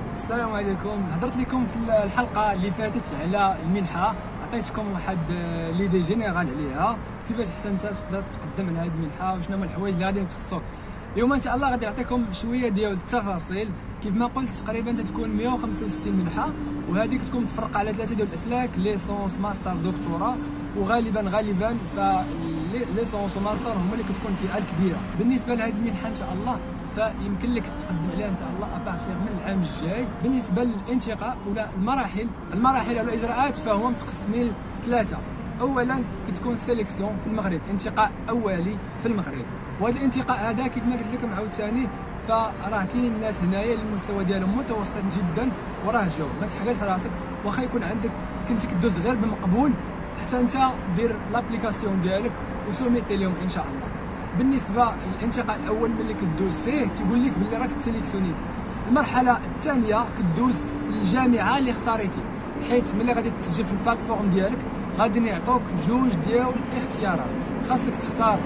السلام عليكم. هضرت لكم في الحلقه اللي فاتت على المنحه، عطيتكم واحد ليدي جينيرال عليها كيفاش حتى انت تقدر تقدم على هذه المنحه وشنو هما الحوايج اللي غادي تخصوك. اليوم ان شاء الله غادي نعطيكم شويه ديال التفاصيل. كيف ما قلت تقريبا تكون 165 منحه، وهذيك تكون متفرقه على 3 ديال الاسلاك: ليسونس، ماستر، دكتوراه. وغالبا ليسونس وماستر هما اللي كتكون فئه الكبيره. بالنسبه لهذه المنحه ان شاء الله فيمكن لك تقدم عليها ان شاء الله ابارتيغ من العام الجاي. بالنسبه للانتقاء ولا المراحل ولا الاجراءات فهما متقسمين ثلاثه. اولا كتكون سيليكسيون في المغرب، انتقاء اولي في المغرب، وهذا الانتقاء هذا كيف ما قلت لكم عاوتاني فراه كاينين الناس هنايا المستوى ديالهم متوسط جدا وراه جاو. ما تحرقش راسك، واخا يكون عندك كنتي كدوز غير بمقبول حتى انت دير لابليكاسيون ديالك وسوميتي لهم ان شاء الله. بالنسبه للانتقاء الاول ملي كدوز فيه تيقول لك بلي راك تسيليكسيونيت. المرحله الثانيه كدوز للجامعه اللي اختاريتي، حيت ملي غادي تسجل في البلاتفورم ديالك غادي يعطوك جوج ديال الاختيارات. خاصك تختار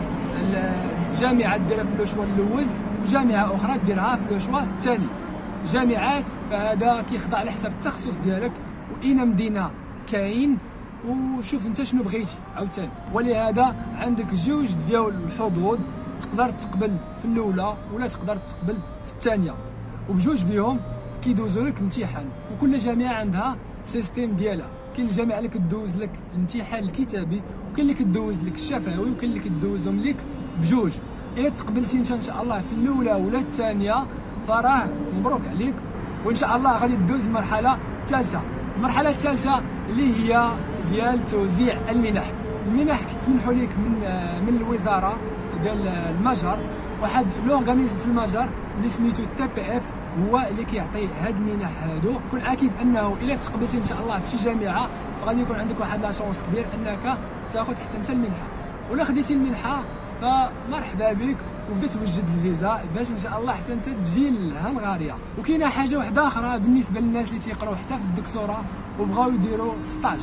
الجامعه ديرها في لو شوا الاول وجامعه اخرى ديرها في لو شوا الثاني. جامعات فهذا كيخضع لحساب التخصص ديالك واين مدينه كاين، وشوف انت شنو بغيتي عاوتاني. ولهذا عندك جوج ديال الحظوظ، تقدر تقبل في الاولى ولا تقدر تقبل في الثانيه، وبجوج بهم كيدوزوا لك امتحان. وكل جامعه عندها سيستيم ديالها. كاين الجامعه اللي كدوز لك الامتحان الكتابي، وكاين اللي كدوز لك الشفوي، وكاين اللي كدوزهم لك بجوج. الا تقبلتي انت ان شاء الله في الاولى ولا الثانيه فراه مبروك عليك، وان شاء الله غادي تدوز المرحله الثالثه. المرحله الثالثه اللي هي ديال توزيع المنح. المنح كتمنحوا لك من الوزاره ديال المجر، واحد لورغانيزم في المجر اللي سميتو تي بي اف هو اللي كيعطي هاد المنح هادو. كون اكيد انه الا تقبلتي ان شاء الله في شي جامعه فغادي يكون عندك واحد لا شونس كبير انك تاخذ حتى انت المنحه. ولا خديتي المنحه فمرحبا بك، وبدا توجد الفيزا باش ان شاء الله حتى انت تجي لهنغاريا. وكاينه حاجه واحده اخرى بالنسبه للناس اللي تيقراو حتى في الدكتوراه وبغاو يديروا ستاج.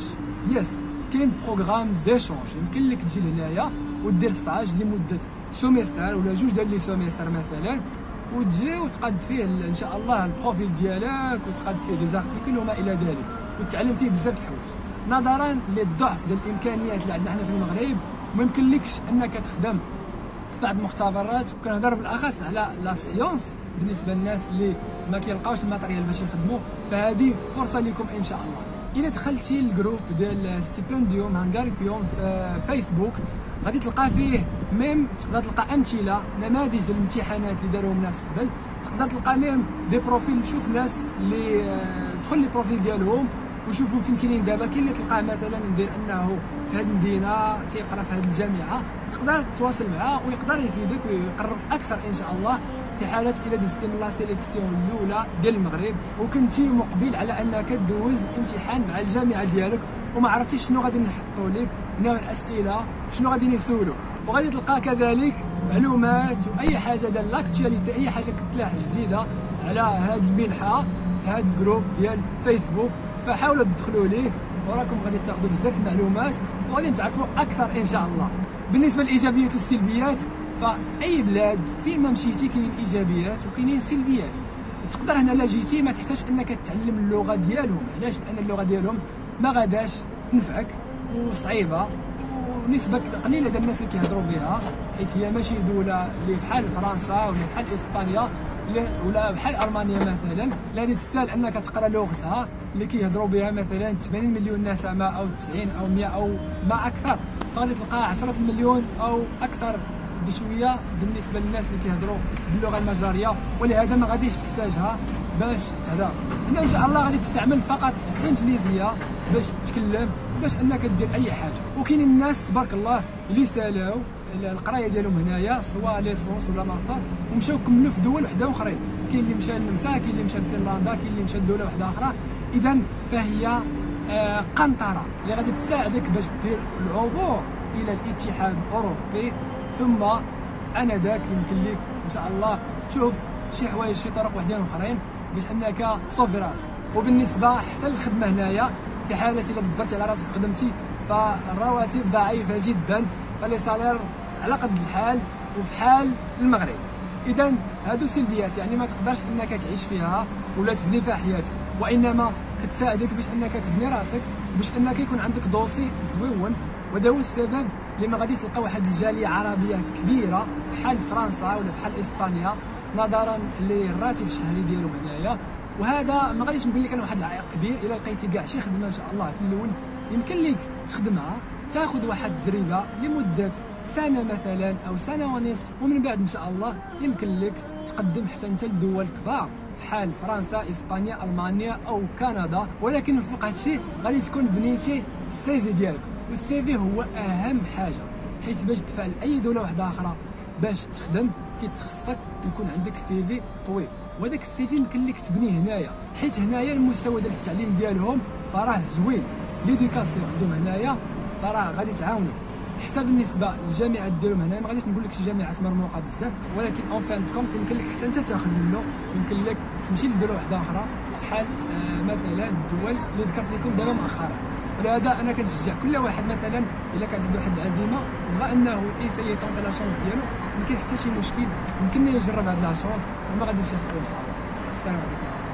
كاين بروغرام ديشونج، يمكن لك تجي لهنايا ودير ستاج لمده سوميستر ولا جوج ديال لي سوميستر مثلا، وتجي وتقاد فيه ان شاء الله البروفيل ديالك وتقاد فيه دي زارتيكل وما الى ذلك، وتتعلم فيه بزاف د الحوايج. نظرا للضعف ديال الامكانيات اللي عندنا حنا في المغرب ما يمكنلكش انك تخدم في بعض المختبرات. وكنهضر بالاخص على لا سيونس بالنسبه للناس اللي ما كيلقاوش الماتريال باش يخدموا، فهذه فرصه لكم ان شاء الله. الا دخلتي الجروب ديال ستيبنديوم هانغاريكيوم في فيسبوك غادي تلقى فيه ميم، تقدر تلقى امثله نماذج ديال الامتحانات اللي داروهم الناس قبل. تقدر تلقى ميم دي بروفيل، شوف ناس اللي دخل لي بروفيل ديالهم وشوفوا فين كاينين دابا. كاين اللي تلقاه مثلا ندير انه في هذه المدينه تيقرا في هذه الجامعه، تقدر تواصل معاه ويقدر يفيدك ويقرب اكثر ان شاء الله في حاله الى دزتي من لا سيليكسيون الاولى ديال المغرب وكنتي مقبل على انك تدوز الامتحان مع الجامعه ديالك وما عرفتيش شنو غادي نحطوا لك من الاسئله، شنو غادي يسولوا. وغادي تلقى كذلك معلومات واي حاجه ديال لاكتواليتي، اي حاجه كتلاح جديده على هذه المنحه في هذا الجروب ديال فيسبوك، فحاولوا تدخلوا ليه وراكم غادي تاخذوا بزاف المعلومات وغادي تعرفوا اكثر ان شاء الله. بالنسبه للايجابيات والسلبيات فاي بلاد فين ما مشيتي كاينين ايجابيات وكاينين سلبيات. تقدر هنا لا جيتي ما تحتاجش انك تتعلم اللغه ديالهم. علاش؟ لان اللغه ديالهم ما غاداش تنفعك وصعيبه، ونسبه قليله ديال الناس اللي كيهضروا بها، حيت هي ماشي دوله اللي بحال فرنسا ولا بحال اسبانيا ولا بحال المانيا مثلا اللي غادي تستاهل انك تقرا لغتها اللي كيهضروا بها مثلا 80 مليون نسمه او 90 او 100 او ما اكثر. فغادي تلقى 10 المليون او اكثر بشويه بالنسبه للناس اللي كيهضروا باللغه المجريه، ولهذا ما غاديش تحتاجها باش تهضر. هنا ان شاء الله غادي تستعمل فقط الانجليزيه باش تتكلم باش انك دير اي حاجه. وكاينين الناس تبارك الله اللي سالاو القرايه ديالهم هنايا سواء ليسونس ولا ماستر ومشاو كملوا في دول وحده اخرين. كاين اللي مشى للنمسا، كاين اللي مشى لفنلندا، كاين اللي مشى لدوله وحده اخرى. اذا فهي قنطره اللي غادي تساعدك باش دير العبور الى الاتحاد الاوروبي، ثم انذاك يمكن لك ان شاء الله تشوف شي حوايج شي طرق وحدين اخرين باش انك تصوفي راسك. وبالنسبه حتى للخدمه هنايا في حاله الا دبرتي على راسك خدمتي فالرواتب ضعيفه جدا، فلي سالير على قد الحال وفي حال المغرب. اذا هادو سلبيات، يعني ما تقدرش انك تعيش فيها ولا تبني فيها حياتك، وانما كتساعدك باش انك تبني راسك، باش انك يكون عندك دوسي زويون. وهذا هو السبب اللي ما غاديش تلقى واحد الجاليه عربيه كبيره بحال فرنسا ولا بحال اسبانيا نظرا للراتب الشهري ديالهم هنايا. وهذا ما غاديش نقول لك انا واحد العائق كبير. الا لقيتي كاع شي خدمه ان شاء الله في الاول يمكن لك تخدمها، تاخذ واحد التجربه لمده سنه مثلا او سنه ونصف، ومن بعد ان شاء الله يمكن لك تقدم حتى انت لدول كبار بحال فرنسا، اسبانيا، المانيا او كندا. ولكن فوق هذا الشيء غادي تكون بنيتي السيفي ديالك، والسيفي هو اهم حاجه، حيت باش تدفع لاي دوله واحده اخرى باش تخدم كيتخصك يكون عندك سيفي قوي. وهذاك السيفي يمكن لك تبنيه هنايا، حيت هنايا المستوى ديال التعليم ديالهم فراه زوين، ليديكاسيون عندهم هنايا فراه غادي تعاونوا. حتى بالنسبه للجامعات ديالهم هنايا ما غاديش نقول لك شي جامعات مرموقه بزاف، ولكن اون فان كونت يمكن لك حتى انت تاخذ منه، يمكن لك تمشي لدوله واحده اخرى بحال مثلا الدول اللي ذكرت لكم دابا مؤخرا. ولهذا انا كنشجع كل واحد مثلا الا كانت عنده واحد العزيمه بغى انه يسيي طونطي لا شونس ديالو، ما كاين حتى شي مشكل، يمكن يجرب هاد لا شونس وما غاديش يخسر ان شاء الله. السلام عليكم.